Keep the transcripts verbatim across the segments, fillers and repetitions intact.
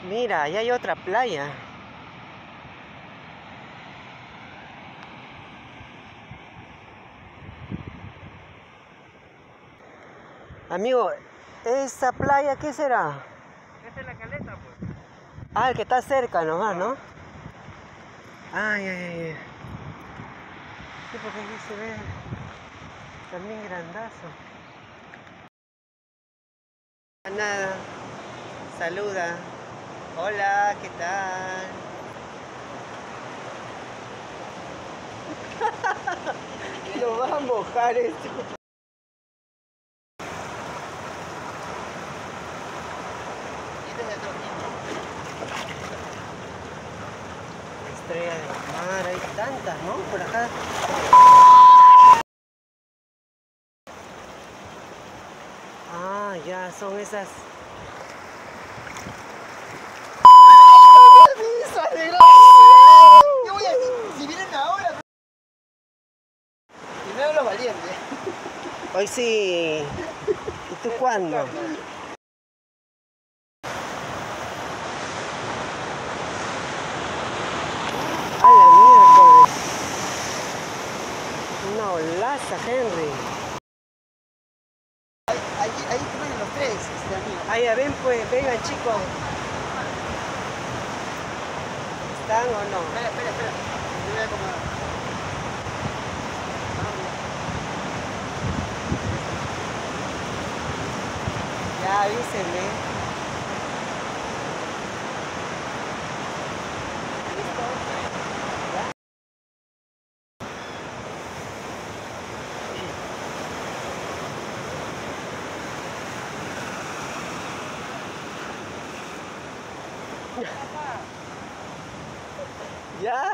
Mira, ahí hay otra playa. Amigo, ¿esa playa qué será? Esta es la caleta, pues. Ah, el que está cerca nomás, ¿no? Ay, ay, ay. Sí, porque aquí se ve también grandazo. Nada, saluda. Hola, ¿qué tal? Lo vas a mojar esto. Estrella de mar, hay tantas, ¿no? Por acá. Ah, ya, son esas. ¿Qué voy a decir? Si vienen ahora. Primero los valientes. Hoy sí. ¿Y tú cuándo? A la miércoles. Una olaza, Henry. Ahí, ahí, ahí comen los tres, este amigo. Ah, ya ven pues, vengan chicos. ¿Están o no? Espera, espera, espera. Yo voy a acomodar. Ya avísenme. ¿Listo? ¿Ya? ¿Ya?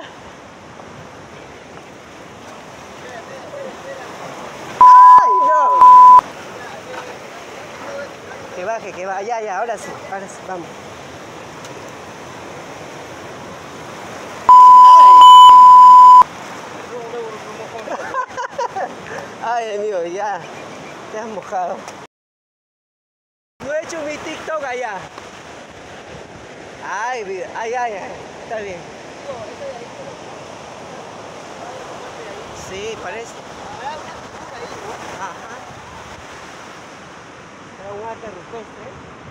¡Ay, no! Que baje, que baje. Ya, ya, ahora sí, ahora sí, vamos. Ay, amigo, ya. Te has mojado. No he hecho mi TikTok allá. Ay, vida. Ay, ay, ay. Está bien. Sí, parece. Ajá. Era un arte rupestre.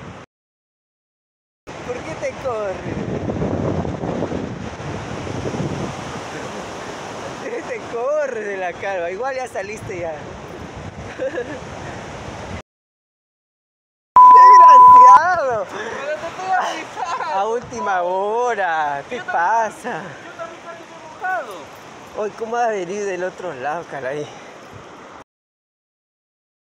¿Por qué te corres? ¿Por qué te corres de la calva? Igual ya saliste ya. ¡Desgraciado! Pero te estoy avisando. A última hora. ¿Qué pasa? Yo también estoy mojado. Hoy, ¿cómo has venido del otro lado, caray?